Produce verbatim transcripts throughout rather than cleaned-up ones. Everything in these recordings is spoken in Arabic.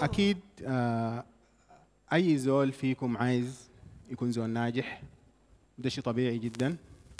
أكيد آه أي زول فيكم عايز يكون زول ناجح، ده شيء طبيعي جدا.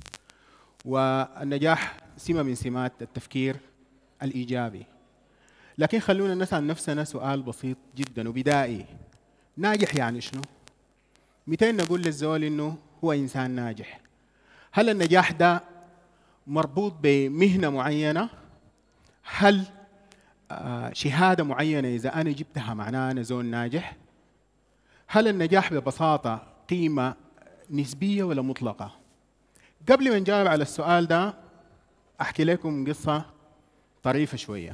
والنجاح سمة من سمات التفكير الإيجابي. لكن خلونا نسأل نفسنا سؤال بسيط جدا وبدائي: ناجح يعني شنو؟ متى نقول للزول إنه هو إنسان ناجح؟ هل النجاح ده مربوط بمهنة معينة؟ هل آه شهادة معينة إذا أنا جبتها معناها أنا زول ناجح؟ هل النجاح ببساطة قيمة نسبية ولا مطلقة؟ قبل ما نجاوب على السؤال ده أحكي لكم قصة طريفة شوية.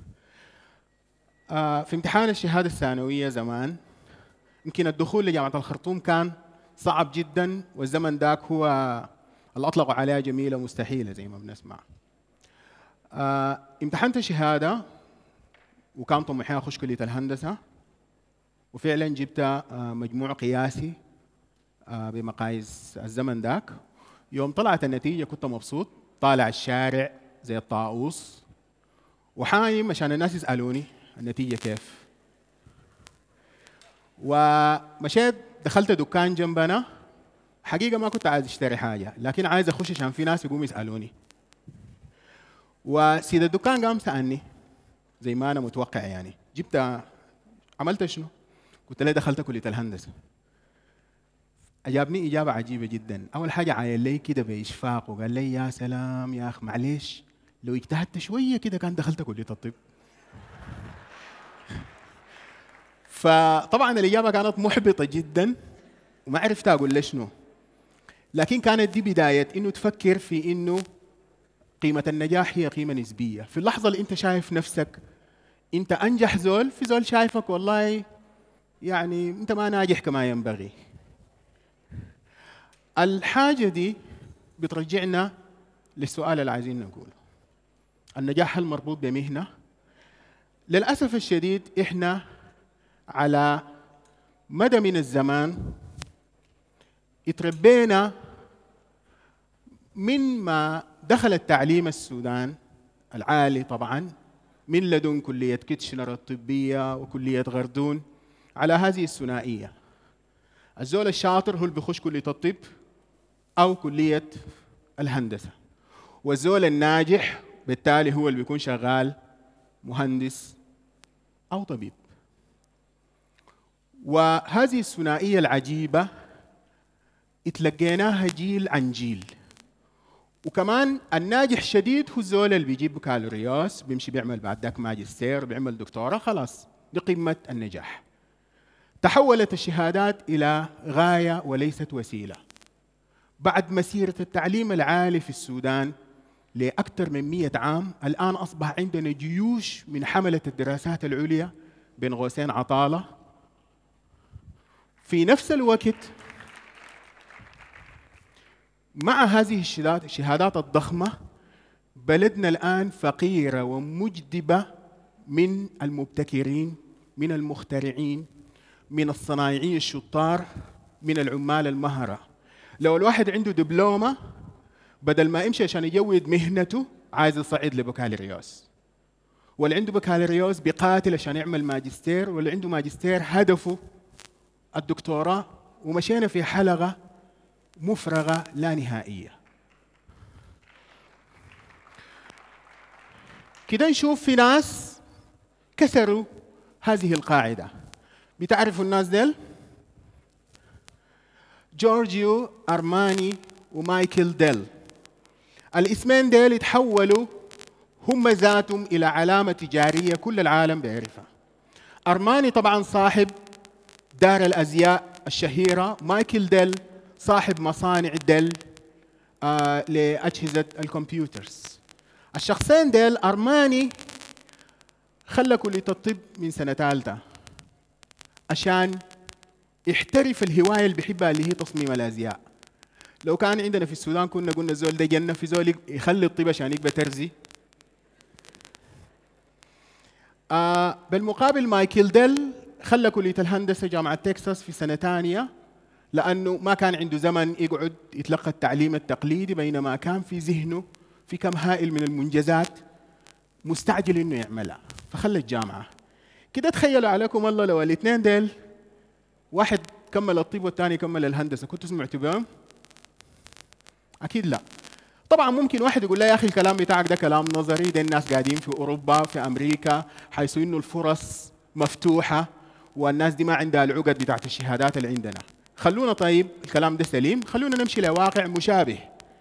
آه في امتحان الشهادة الثانوية زمان، يمكن الدخول لجامعة الخرطوم كان صعب جدا، والزمن ذاك هو اللي أطلقوا عليها جميلة مستحيلة زي ما بنسمع. آه امتحنت الشهادة وكان طموحي أخش كلية الهندسة، وفعلا جبت آه مجموع قياسي آه بمقاييس الزمن ذاك. يوم طلعت النتيجة كنت مبسوط، طالع الشارع زي الطاووس وحايم عشان الناس يسألوني النتيجة كيف. ومشيت دخلت دكان جنبنا، حقيقة ما كنت عايز اشتري حاجة، لكن عايز اخش عشان في ناس يقوموا يسألوني. وسيد الدكان قام سألني زي ما انا متوقع، يعني جبت عملت شنو؟ قلت له دخلت كلية الهندسة. أجابني إجابة عجيبة جدا. أول حاجة عاين لي كده بإشفاق وقال لي: يا سلام يا أخ، معلش لو اجتهدت شوية كده كان دخلت كلية الطب. فطبعا الإجابة كانت محبطة جدا وما عرفت أقول له شنو، لكن كانت دي بداية إنه تفكر في إنه قيمة النجاح هي قيمة نسبية. في اللحظة اللي أنت شايف نفسك أنت أنجح زول، في زول شايفك والله يعني أنت ما ناجح كما ينبغي. الحاجة دي بترجعنا للسؤال اللي عايزين نقوله: النجاح هل مربوط بمهنة؟ للأسف الشديد إحنا على مدى من الزمان اتربينا من ما دخل التعليم السودان العالي، طبعا من لدن كلية كيتشنر الطبية وكلية غردون، على هذه الثنائية: الزول الشاطر هو اللي بيخش كلية الطب أو كلية الهندسة، والزول الناجح بالتالي هو اللي بيكون شغال مهندس أو طبيب. وهذه الثنائية العجيبة اتلقيناها جيل عن جيل. وكمان الناجح شديد هو الزول اللي بيجيب بكالوريوس، بيمشي بيعمل بعد ذاك ماجستير، بيعمل دكتوراه، خلاص دي قمة النجاح. تحولت الشهادات إلى غاية وليست وسيلة. بعد مسيرة التعليم العالي في السودان لأكثر من مئة عام، الآن أصبح عندنا جيوش من حملة الدراسات العليا بين قوسين عطالة. في نفس الوقت مع هذه الشهادات الضخمة بلدنا الآن فقيرة ومجدبة من المبتكرين، من المخترعين، من الصنايعيين الشطار، من العمال المهرة. لو الواحد عنده دبلومة بدل ما يمشي عشان يجود مهنته عايز يصعد لبكالوريوس، واللي عنده بكالوريوس بيقاتل عشان يعمل ماجستير، واللي عنده ماجستير هدفه الدكتوراه، ومشينا في حلقة مفرغة لا نهائية. كده نشوف في ناس كسروا هذه القاعدة. بتعرفوا الناس ديل؟ جورجيو أرماني ومايكل ديل. الاسمين ديل يتحولوا هم ذاتهم إلى علامة تجارية كل العالم بيعرفها. أرماني طبعا صاحب دار الأزياء الشهيرة، مايكل ديل صاحب مصانع ديل آه لأجهزة الكمبيوترز. الشخصين ديل أرماني خلى كلية الطب من سنة ثالثة عشان يحترف الهواية اللي بيحبها اللي هي تصميم الأزياء. لو كان عندنا في السودان كنا قلنا الزول ده جنة، في زول يخلي الطب عشان يبقى ترزي. آه بالمقابل مايكل ديل خلى كلية الهندسة جامعة تكساس في سنة ثانية، لأنه ما كان عنده زمن يقعد يتلقى التعليم التقليدي، بينما كان في ذهنه في كم هائل من المنجزات مستعجل إنه يعملها، فخلى الجامعة. كده تخيلوا عليكم الله لو الاثنين ديل واحد كمل الطب والثاني كمل الهندسه، كنتوا سمعتوا بهم؟ اكيد لا. طبعا ممكن واحد يقول لا يا اخي الكلام بتاعك ده كلام نظري، ده الناس قاعدين في اوروبا في امريكا حيث انه الفرص مفتوحه والناس دي ما عندها العقد بتاعت الشهادات اللي عندنا. خلونا طيب الكلام ده سليم، خلونا نمشي لواقع مشابه.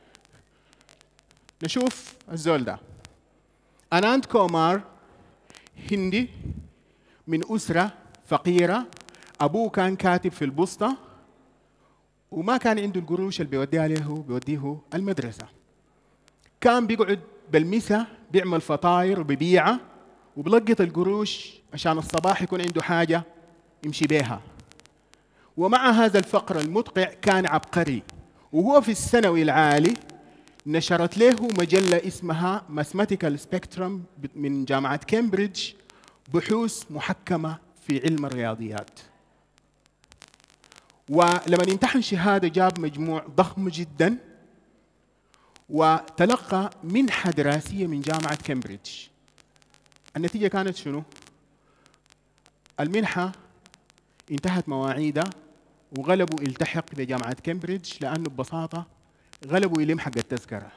نشوف الزول ده أنانت كومار، هندي من أسرة فقيرة، أبوه كان كاتب في البوسطة وما كان عنده القروش اللي بيوديها له بيوديه المدرسة. كان بيقعد بالمسا بيعمل فطاير وبيبيعها وبلقط القروش عشان الصباح يكون عنده حاجة يمشي بيها. ومع هذا الفقر المدقع كان عبقري، وهو في الثانوي العالي نشرت له مجلة اسمها ماثماتيكال سبيكترم من جامعة كامبريدج، بحوث محكمة في علم الرياضيات. ولما امتحن شهادة جاب مجموع ضخم جدا وتلقى منحة دراسية من جامعة كامبريدج. النتيجة كانت شنو؟ المنحة انتهت مواعيدها وغلبوا يلتحق بجامعة كامبريدج لأنه ببساطة غلبوا يلم حق التذكرة.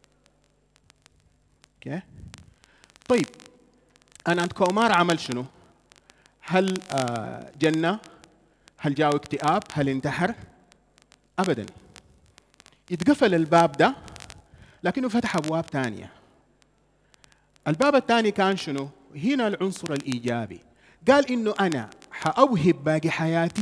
اوكي؟ طيب أنانت كومار عمل شنو؟ هل آه جنة؟ هل جاء اكتئاب؟ هل انتحر؟ أبداً. اتقفل الباب ده لكنه فتح أبواب ثانية. الباب الثاني كان شنو؟ هنا العنصر الإيجابي. قال إنه أنا حأوهب باقي حياتي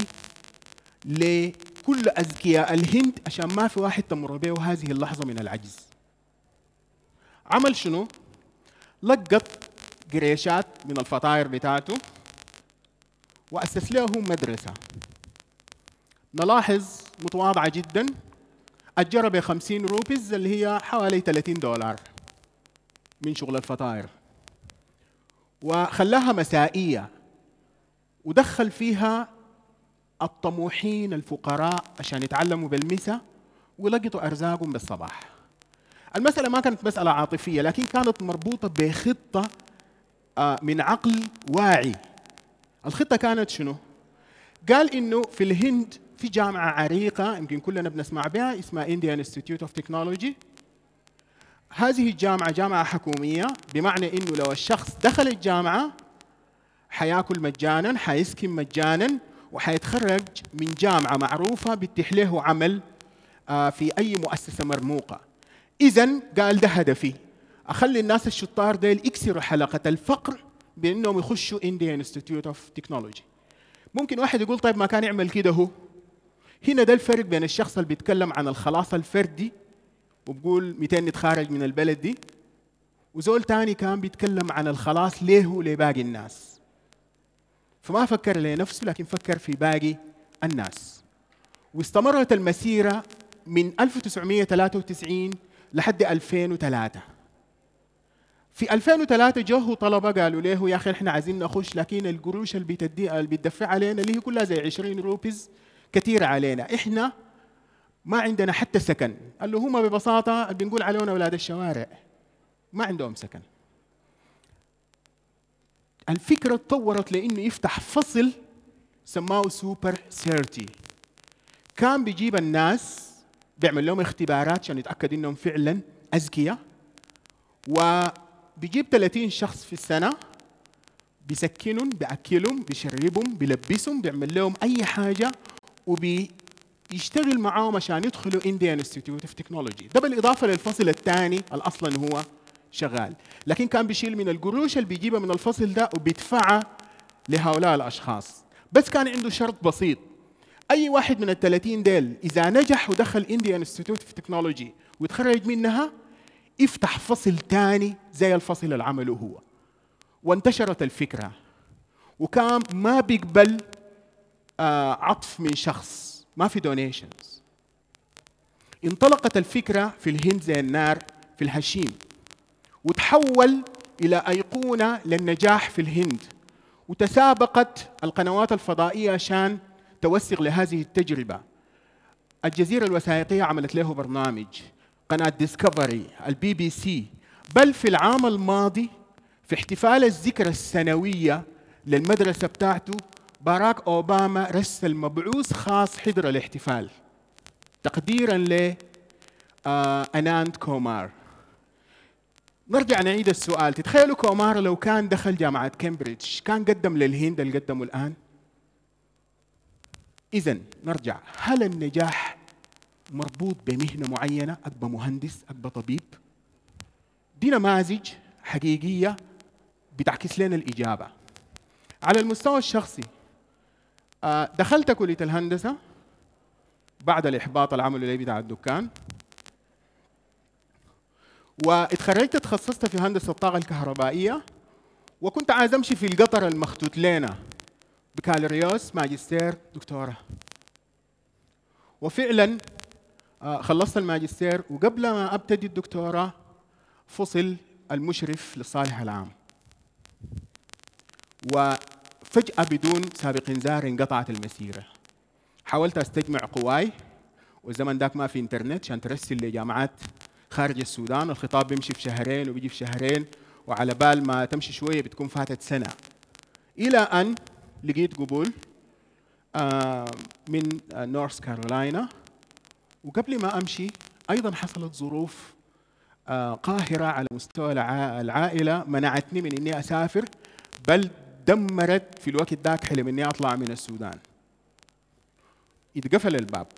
لكل أذكياء الهند عشان ما في واحد تمر به هذه اللحظة من العجز. عمل شنو؟ لقط قريشات من الفطاير بتاعته وأسس له مدرسة. نلاحظ متواضعة جدا، أجرها ب خمسين روبيز اللي هي حوالي ثلاثين دولار من شغل الفطاير، وخلاها مسائية ودخل فيها الطموحين الفقراء عشان يتعلموا بالمسا ولقطوا أرزاقهم بالصباح. المسألة ما كانت مسألة عاطفية لكن كانت مربوطة بخطة من عقل واعي. الخطة كانت شنو؟ قال إنه في الهند في جامعة عريقة يمكن كلنا بنسمع بها اسمها Indian Institute of Technology. هذه الجامعة جامعة حكومية، بمعنى إنه لو الشخص دخل الجامعة حياكل مجانا، حيسكن مجانا، وحيتخرج من جامعة معروفة بتتيح له عمل في أي مؤسسة مرموقة. إذن قال ده هدفي، أخلي الناس الشطار ديل يكسروا حلقة الفقر بأنهم يخشوا Indian Institute of Technology. ممكن واحد يقول طيب ما كان يعمل كده هو؟ هنا ده الفرق بين الشخص اللي بيتكلم عن الخلاص الفردي وبقول مئتين نتخارج من البلد دي، وزول تاني كان بيتكلم عن الخلاص ليه ولباقي الناس. فما فكر لنفسه لكن فكر في باقي الناس. واستمرت المسيرة من ألف وتسعمئة وثلاثة وتسعين لحد ألفين وثلاثة. في ألفين وثلاثة جوه طلبة قالوا له يا أخي إحنا عايزين نخش لكن القروش اللي بتدي اللي بتدفع علينا اللي هي كلها زي عشرين روبيز كثيرة علينا، إحنا ما عندنا حتى سكن. قال له هم ببساطة اللي بنقول علينا أولاد الشوارع ما عندهم سكن. الفكرة تطورت لأنه يفتح فصل سماه سوبر سيرتي. كان بيجيب الناس بيعمل لهم اختبارات عشان يتأكد إنهم فعلا أذكياء، وبيجيب ثلاثين شخص في السنة بيسكنهم بيأكلهم بيشربهم بيلبسهم بيعمل لهم أي حاجة وبيشتغل معاهم عشان يدخلوا Indian Institute of Technology. ده بالإضافة للفصل الثاني الأصلا هو شغال، لكن كان بيشيل من القروش اللي بيجيبها من الفصل ده وبيدفعها لهؤلاء الأشخاص. بس كان عنده شرط بسيط، أي واحد من الثلاثين ديل إذا نجح ودخل Indian Institute of Technology ويتخرج منها يفتح فصل ثاني زي الفصل اللي عمله هو. وانتشرت الفكرة وكان ما بيقبل آه عطف من شخص، ما في دونيشنز. انطلقت الفكرة في الهند زي النار في الهشيم وتحول إلى أيقونة للنجاح في الهند، وتسابقت القنوات الفضائية عشان توثق لهذه التجربة. الجزيرة الوثائقية عملت له برنامج، قناة ديسكفري، البي بي سي، بل في العام الماضي في احتفال الذكرى السنوية للمدرسة بتاعته باراك أوباما رسل مبعوث خاص حضر الاحتفال تقديرا ل أناند كومار. نرجع نعيد السؤال، تتخيلوا كومار لو كان دخل جامعة كامبريدج كان قدم للهند اللي قدمه الآن؟ إذن نرجع، هل النجاح مربوط بمهنة معينة؟ أبقى مهندس، أبقى طبيب؟ دي نماذج حقيقية بتعكس لنا الإجابة. على المستوى الشخصي دخلت كلية الهندسة بعد الإحباط اللي عملوا لي بتاع الدكان، واتخرجت تخصصت في هندسة الطاقة الكهربائية، وكنت عايز أمشي في القطر المخطوط لنا بكالوريوس ماجستير دكتوراه. وفعلا خلصت الماجستير، وقبل ما أبتدي الدكتوراه فصل المشرف للصالح العام، وفجأة بدون سابق إنذار انقطعت المسيرة. حاولت أستجمع قواي، والزمن ذاك ما في إنترنت عشان ترسل لجامعات خارج السودان، الخطاب بيمشي في شهرين وبيجي في شهرين، وعلى بال ما تمشي شوية بتكون فاتت سنة، إلى أن لقيت قبول من نورث كارولاينا. وقبل ما أمشي أيضا حصلت ظروف قاهرة على مستوى العائلة منعتني من إني أسافر، بل دمرت في الوقت ذاك حلم إني أطلع من السودان. يتقفل الباب،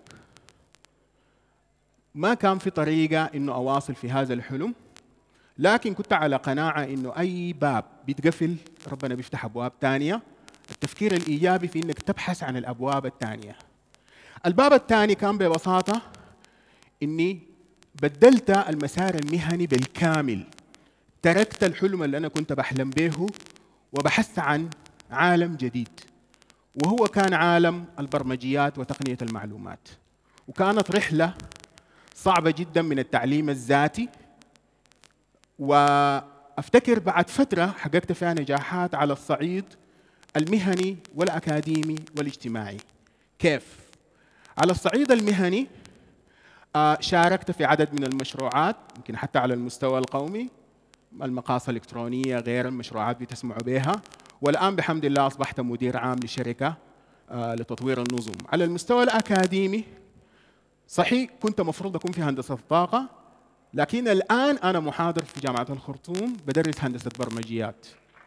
ما كان في طريقة إنه أواصل في هذا الحلم، لكن كنت على قناعة إنه أي باب بيتقفل ربنا بيفتح أبواب تانية. التفكير الإيجابي في إنك تبحث عن الأبواب التانية. الباب الثاني كان ببساطة إني بدلت المسار المهني بالكامل، تركت الحلم اللي أنا كنت بحلم به وبحثت عن عالم جديد، وهو كان عالم البرمجيات وتقنية المعلومات. وكانت رحلة صعبة جدا من التعليم الذاتي، وأفتكر بعد فترة حققت فيها نجاحات على الصعيد المهني والأكاديمي والاجتماعي. كيف؟ على الصعيد المهني شاركت في عدد من المشروعات، يمكن حتى على المستوى القومي، المقاصة الإلكترونية غير المشروعات بتسمعوا بها، والآن بحمد الله أصبحت مدير عام لشركة لتطوير النظم. على المستوى الأكاديمي صحيح كنت مفروض أكون في هندسة الطاقة، لكن الآن أنا محاضر في جامعة الخرطوم بدرس هندسة برمجيات.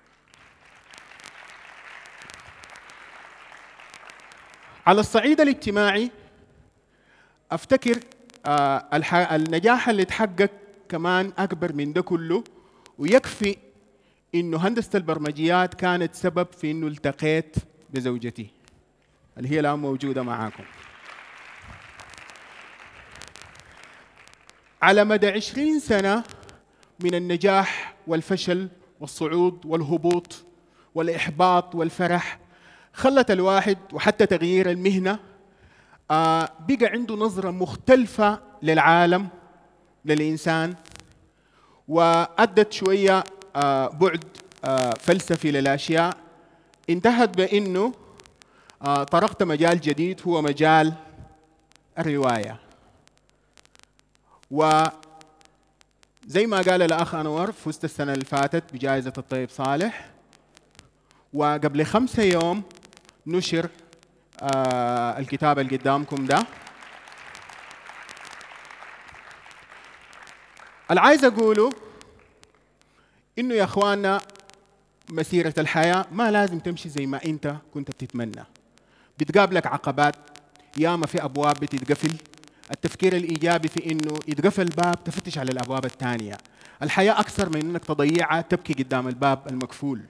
على الصعيد الاجتماعي أفتكر النجاح اللي تحقق كمان أكبر من ده كله، ويكفي إنه هندسة البرمجيات كانت سبب في إنه التقيت بزوجتي اللي هي الآن موجودة معاكم. على مدى عشرين سنة من النجاح والفشل والصعود والهبوط والإحباط والفرح، خلت الواحد وحتى تغيير المهنة آه بقى عنده نظرة مختلفة للعالم للإنسان، وأدت شوية آه بعد آه فلسفي للأشياء، انتهت بأنه آه طرقت مجال جديد هو مجال الرواية. وزي ما قال الأخ أنور فزت السنة اللي فاتت بجائزة الطيب صالح، وقبل خمسة يوم نشر آه الكتاب اللي قدامكم ده. اللي عايز أقوله إنه يا إخواننا مسيرة الحياة ما لازم تمشي زي ما أنت كنت بتتمنى، بتقابلك عقبات، ياما في أبواب بتتقفل. التفكير الإيجابي في إنه يتقفل باب تفتش على الأبواب الثانية. الحياة أكثر من إنك تضيعها تبكي قدام الباب المقفول.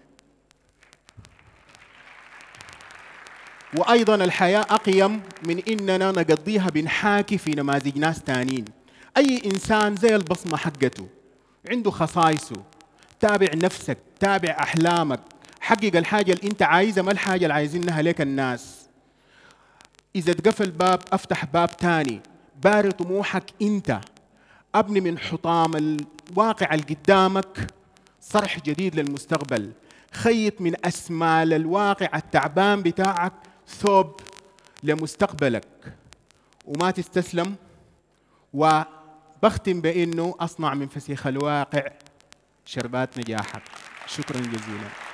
وأيضا الحياة أقيم من إننا نقضيها بنحاكي في نماذج ناس تانين. أي إنسان زي البصمة حقته، عنده خصائصه. تابع نفسك، تابع أحلامك، حقق الحاجة اللي أنت عايزها ما الحاجة اللي عايزينها لك الناس. إذا تقفل باب أفتح باب تاني، باري طموحك أنت، أبني من حطام الواقع اللي قدامك صرح جديد للمستقبل، خيط من أسمال الواقع التعبان بتاعك ثوب لمستقبلك، وما تستسلم. وبختم بأنه أصنع من فسيخ الواقع شربات نجاحك. شكرا جزيلا.